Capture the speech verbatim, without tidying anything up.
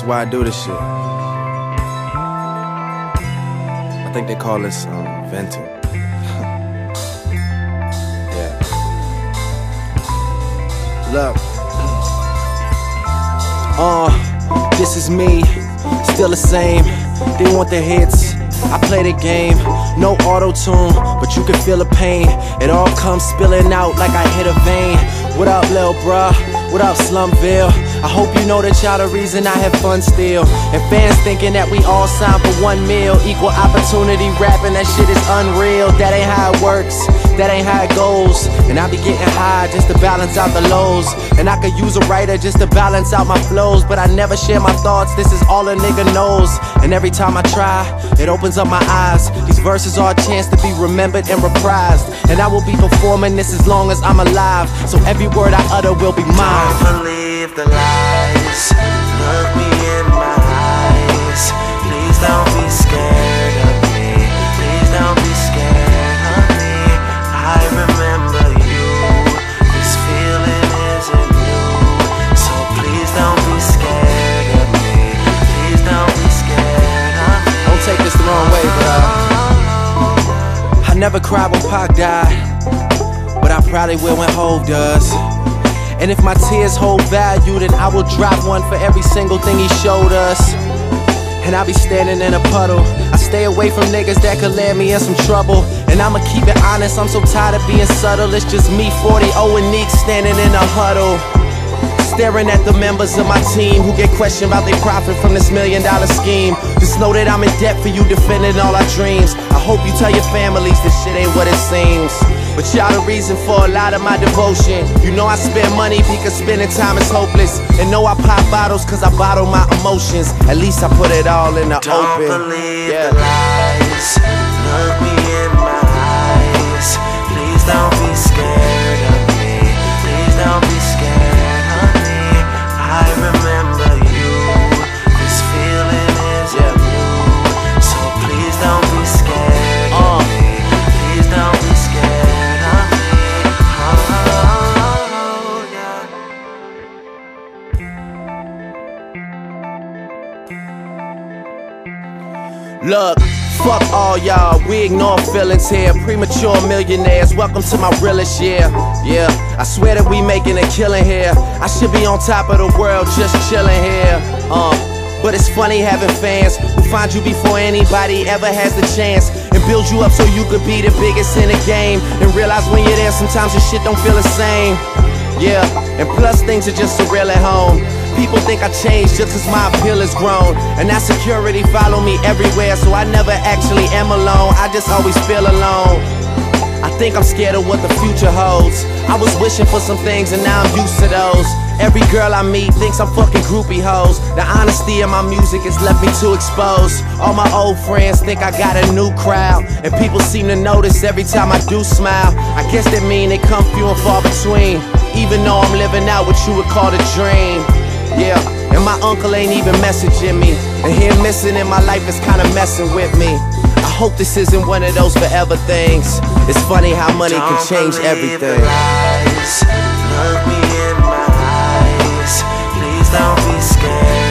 That's why I do this shit. I think they call this um, venting. Yeah. Look. Uh, this is me, still the same. They want the hits, I play the game. No auto-tune, but you can feel the pain. It all comes spilling out like I hit a vein. What up, lil' bruh? What up, Slumville? I hope you know that y'all the reason I have fun still. And fans thinking that we all signed for one meal. Equal opportunity rapping, that shit is unreal. That ain't how it works, that ain't how it goes. And I be getting high just to balance out the lows. And I could use a writer just to balance out my flows. But I never share my thoughts, this is all a nigga knows. And every time I try, it opens up my eyes. These verses are a chance to be remembered and reprised. And I will be performing this as long as I'm alive. So every word I utter will be mine. Don't believe the lies, look me in my eyes. Please don't be scared of me, please don't be scared of me. I remember you, this feeling isn't new. So please don't be scared of me, please don't be scared of me. Don't take this the wrong way, bro. I never cried when Pac died, but I probably will when Hov does. And if my tears hold value, then I will drop one for every single thing he showed us. And I'll be standing in a puddle. I stay away from niggas that could land me in some trouble. And I'ma keep it honest, I'm so tired of being subtle. It's just me, forty, oh and Neek standing in a huddle, staring at the members of my team who get questioned about their profit from this million dollar scheme. Just know that I'm in debt for you defending all our dreams. I hope you tell your families this shit ain't what it seems. But y'all the reason for a lot of my devotion. You know I spend money because spending time is hopeless. And know I pop bottles cause I bottle my emotions. At least I put it all in the Don't open. Don't believe yeah. the lies, look me in my eyes. Please don't be scared of me, please don't be scared of me. I remember you, this feeling isn't new. So please don't be scared of me, please don't be scared. Look, fuck all y'all, we ignore feelings here. Premature millionaires, welcome to my realest year. Yeah, I swear that we making a killing here. I should be on top of the world, just chilling here. Uh, but it's funny having fans who find you before anybody ever has the chance, and build you up so you could be the biggest in the game. And realize when you're there, sometimes your shit don't feel the same. Yeah, and plus things are just surreal at home. People think I changed just cause my appeal has grown. And that security follow me everywhere, so I never actually am alone, I just always feel alone. I think I'm scared of what the future holds. I was wishing for some things and now I'm used to those. Every girl I meet thinks I'm fucking groupie hoes. The honesty in my music has left me too exposed. All my old friends think I got a new crowd, and people seem to notice every time I do smile. I guess that mean they come few and far between, even though I'm living out what you would call a dream. Yeah, and my uncle ain't even messaging me, and him missing in my life is kinda messing with me. I hope this isn't one of those forever things. It's funny how money Don't can change believe everything. The lies, look me in my eyes. Please don't be scared.